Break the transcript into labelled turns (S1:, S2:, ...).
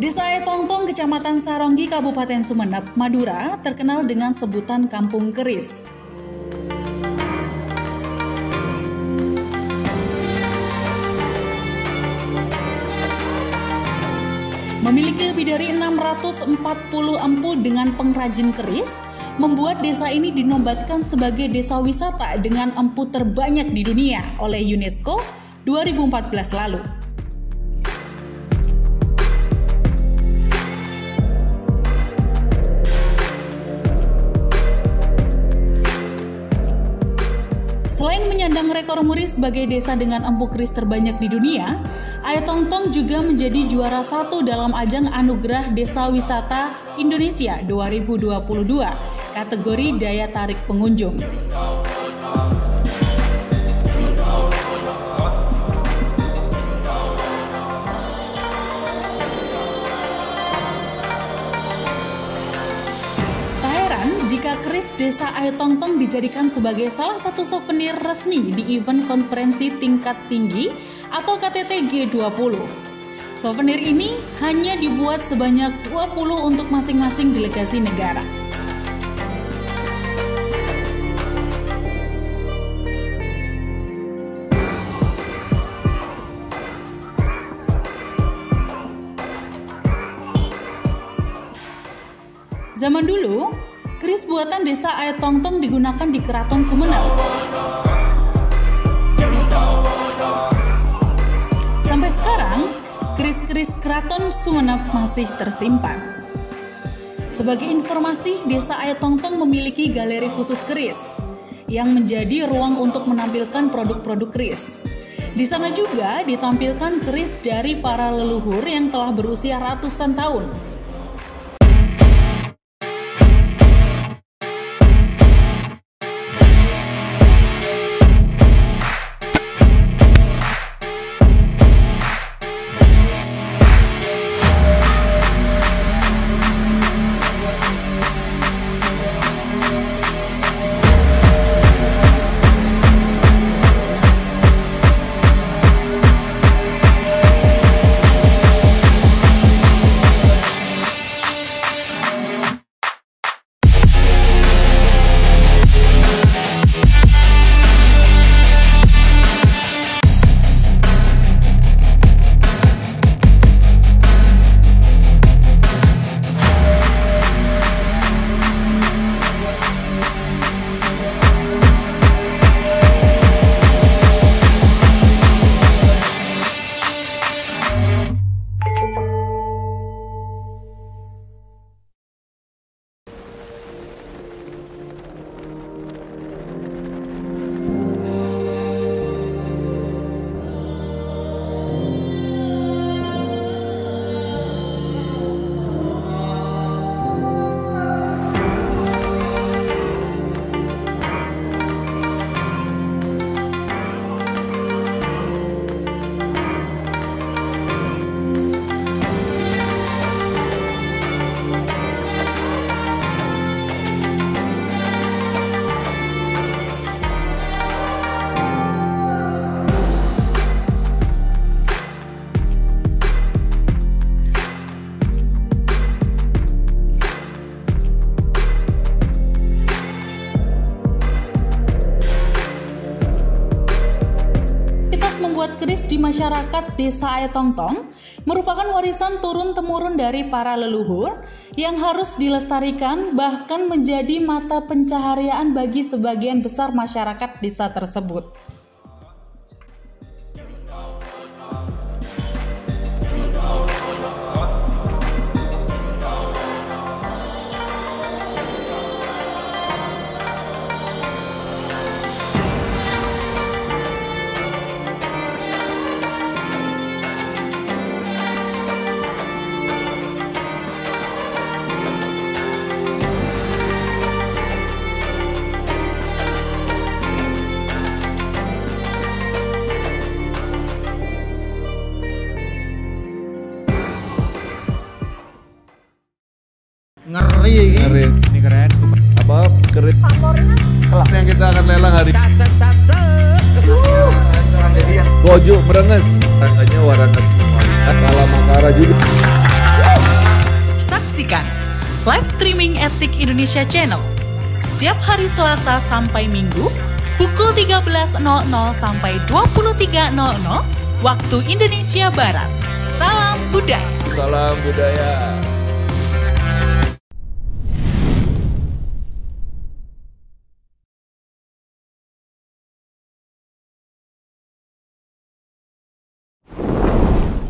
S1: Desa Aetongtong, Kecamatan Saronggi, Kabupaten Sumeneb, Madura, terkenal dengan sebutan Kampung Keris. Memiliki lebih dari 640 empu dengan pengrajin keris, membuat desa ini dinobatkan sebagai desa wisata dengan empu terbanyak di dunia oleh UNESCO 2014 lalu. Selain menyandang rekor muri sebagai desa dengan empu keris terbanyak di dunia, Aetongtong juga menjadi juara 1 dalam ajang Anugerah Desa Wisata Indonesia 2022, kategori daya tarik pengunjung. Jika keris Desa Aetongtong dijadikan sebagai salah satu souvenir resmi di event konferensi tingkat tinggi atau KTT G20. Souvenir ini hanya dibuat sebanyak 20 untuk masing-masing delegasi negara. Zaman dulu, keris buatan Desa Aetongtong digunakan di Keraton Sumeneb. Sampai sekarang, keris-keris Keraton Sumeneb masih tersimpan. Sebagai informasi, Desa Aetongtong memiliki galeri khusus keris yang menjadi ruang untuk menampilkan produk-produk keris. Di sana juga ditampilkan keris dari para leluhur yang telah berusia ratusan tahun. Membuat keris di masyarakat Desa Aetongtong merupakan warisan turun-temurun dari para leluhur yang harus dilestarikan, bahkan menjadi mata pencaharian bagi sebagian besar masyarakat desa tersebut.
S2: Ngeri. Ini keren.
S3: Apa keren? Yang kita akan lelang hari. Gojo merenges. Harganya waranges. Kala Makara juga.
S1: Saksikan live streaming Etik Indonesia Channel setiap hari Selasa sampai Minggu pukul 13.00 sampai 23.00 waktu Indonesia Barat. Salam budaya.
S3: Salam budaya.